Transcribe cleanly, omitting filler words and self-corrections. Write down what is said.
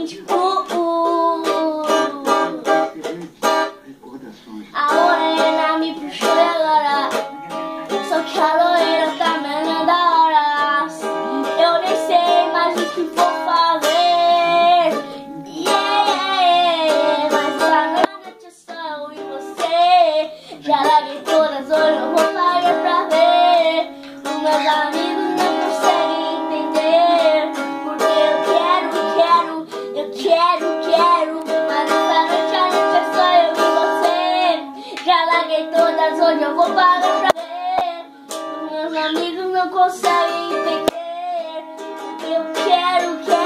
A morena me puxou e agora só que a loira tá menor da hora. Eu nem sei mais o que vou fazer. Mas essa noite é só eu e você. Já larguei todas, hoje eu vou pagar pra ver. Os meus amigos não conseguem entender, porque eu quero. Mas essa noite é só eu e você. Já larguei todas, hoje eu vou pagar pra ver. Os meus amigos não conseguem entender, porque eu quero.